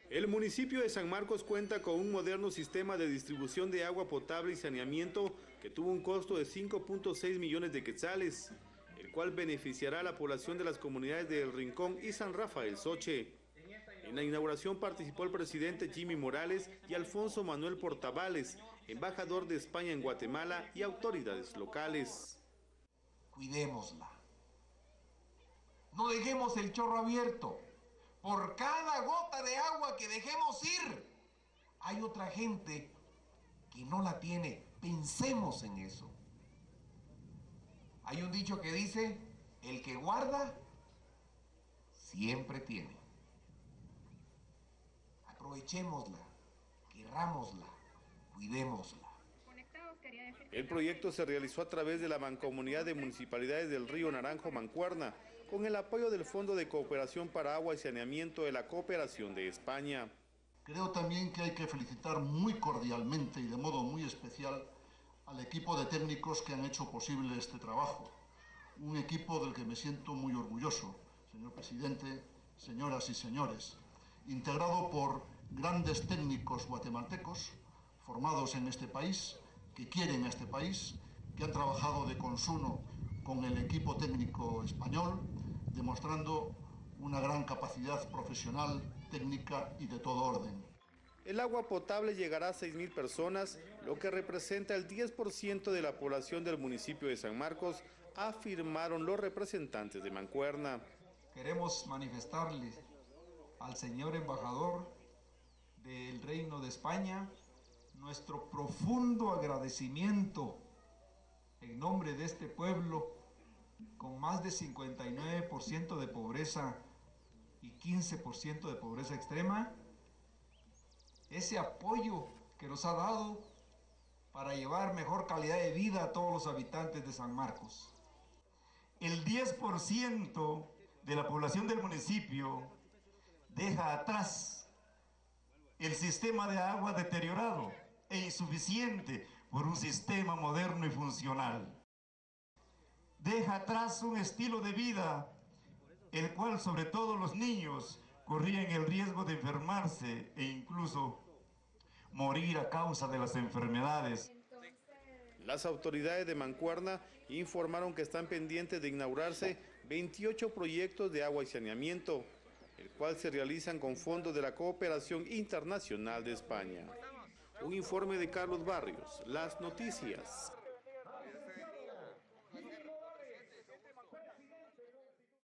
El municipio de San Marcos cuenta con un moderno sistema de distribución de agua potable y saneamiento que tuvo un costo de 5.6 millones de quetzales, el cual beneficiará a la población de las comunidades de El Rincón y San Rafael Soche. En la inauguración participó el presidente Jimmy Morales y Alfonso Manuel Portavales, embajador de España en Guatemala y autoridades locales. Cuidémosla. No dejemos el chorro abierto. Por cada gota de agua que dejemos ir, hay otra gente que no la tiene. Pensemos en eso. Hay un dicho que dice, el que guarda, siempre tiene. Aprovechémosla, querrámosla, cuidémosla. El proyecto se realizó a través de la Mancomunidad de Municipalidades del Río Naranjo Mancuerna, con el apoyo del Fondo de Cooperación para Agua y Saneamiento de la Cooperación de España. Creo también que hay que felicitar muy cordialmente y de modo muy especial al equipo de técnicos que han hecho posible este trabajo. Un equipo del que me siento muy orgulloso, señor presidente, señoras y señores, integrado por grandes técnicos guatemaltecos, formados en este país, que quieren a este país, que han trabajado de consuno con el equipo técnico español, demostrando una gran capacidad profesional, técnica y de todo orden. El agua potable llegará a 6.000 personas, lo que representa el 10% de la población del municipio de San Marcos, afirmaron los representantes de Mancuerna. Queremos manifestarle al señor embajador del Reino de España nuestro profundo agradecimiento en nombre de este pueblo con más de 59% de pobreza y 15% de pobreza extrema, ese apoyo que nos ha dado para llevar mejor calidad de vida a todos los habitantes de San Marcos. El 10% de la población del municipio deja atrás el sistema de agua deteriorado e insuficiente por un sistema moderno y funcional. Deja atrás un estilo de vida, el cual sobre todo los niños corrían el riesgo de enfermarse e incluso morir a causa de las enfermedades. Las autoridades de Mancuerna informaron que están pendientes de inaugurarse 28 proyectos de agua y saneamiento, el cual se realizan con fondos de la Cooperación Internacional de España. Un informe de Carlos Barrios, Las Noticias.